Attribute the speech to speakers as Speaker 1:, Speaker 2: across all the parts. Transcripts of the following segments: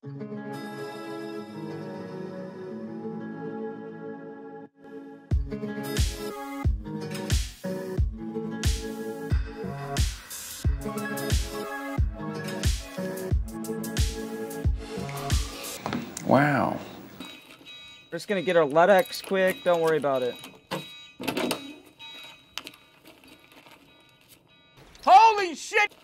Speaker 1: Wow.
Speaker 2: We're just gonna get our LEDX quick, don't worry about it.
Speaker 1: Holy shit!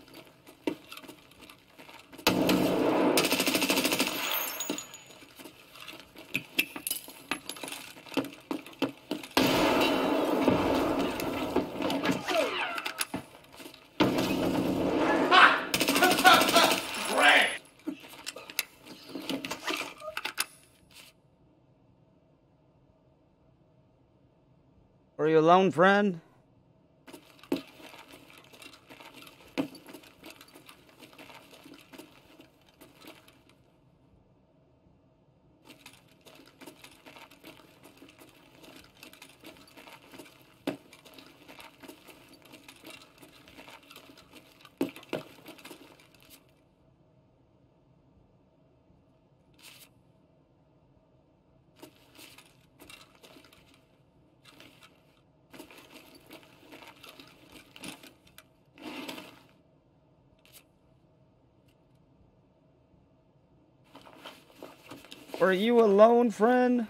Speaker 2: Are you alone, friend? Are you alone, friend?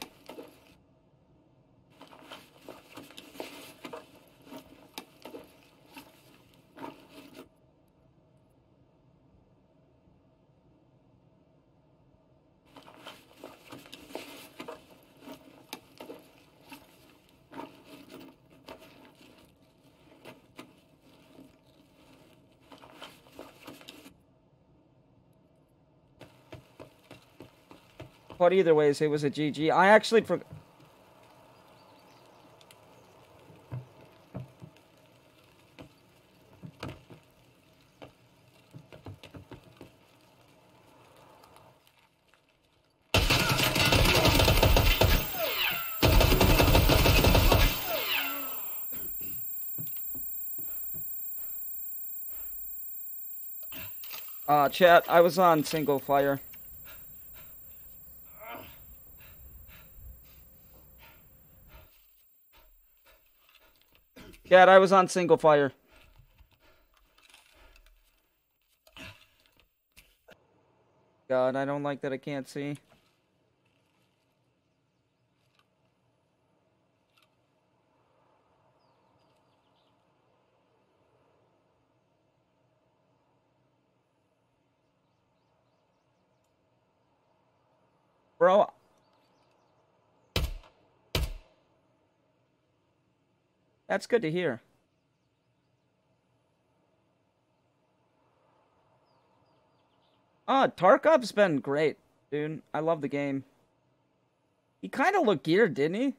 Speaker 2: But either ways, it was a GG. I actually forgot. Chat, I was on single fire. Chat, I was on single fire. God, I don't like that I can't see. Bro. That's good to hear. Tarkov's been great, dude. I love the game. He kind of looked geared, didn't he?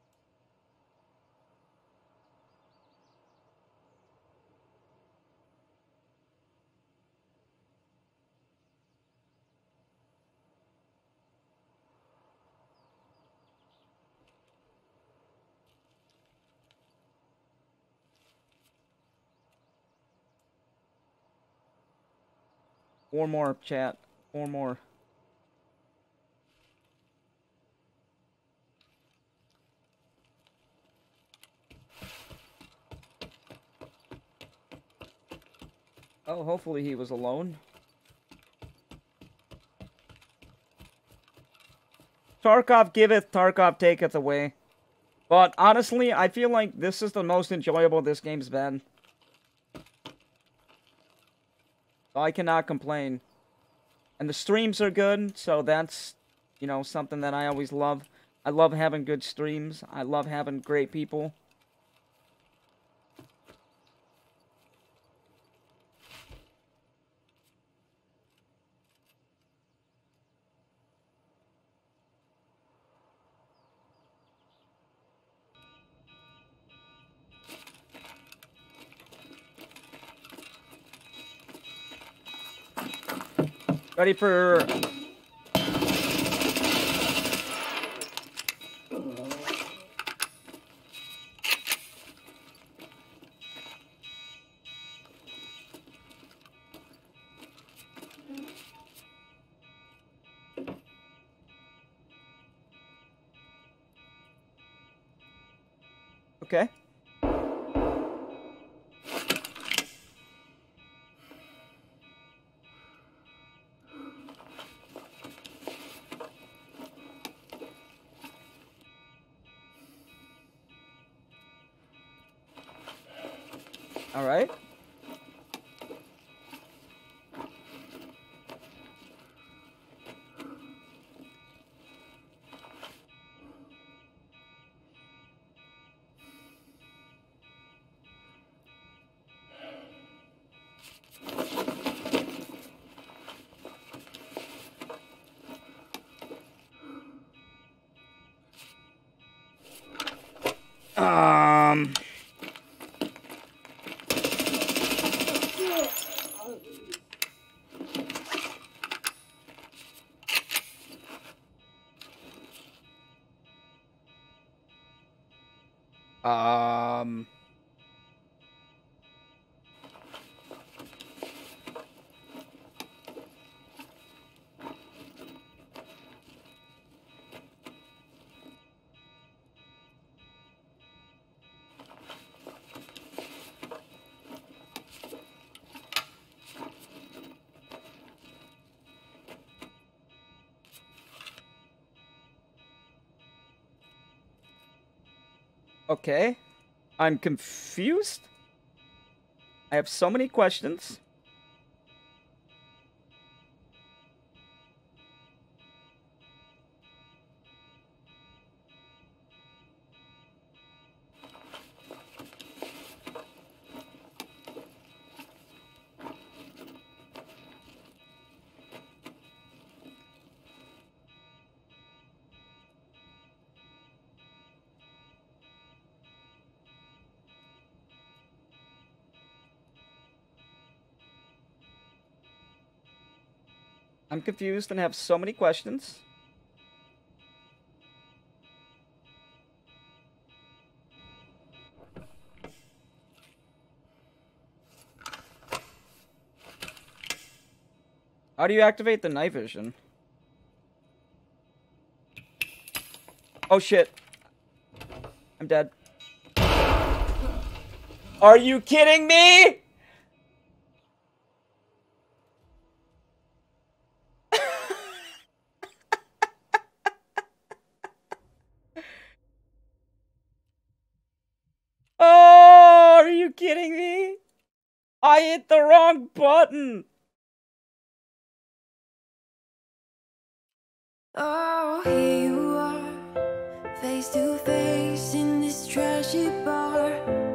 Speaker 2: Four more, chat. Four more. Oh, hopefully he was alone. Tarkov giveth, Tarkov taketh away. But honestly, I feel like this is the most enjoyable this game's been. So I cannot complain. And the streams are good, so that's, you know, something that I always love. I love having good streams. I love having great people. Ready for... Okay. All right. Um. Okay. I'm confused. I have so many questions. I'm confused and have so many questions. How do you activate the night vision? Oh shit. I'm dead. Are you kidding me? Oh, are you kidding me? I hit the wrong button.
Speaker 3: Oh, here you are, face to face in this trashy bar.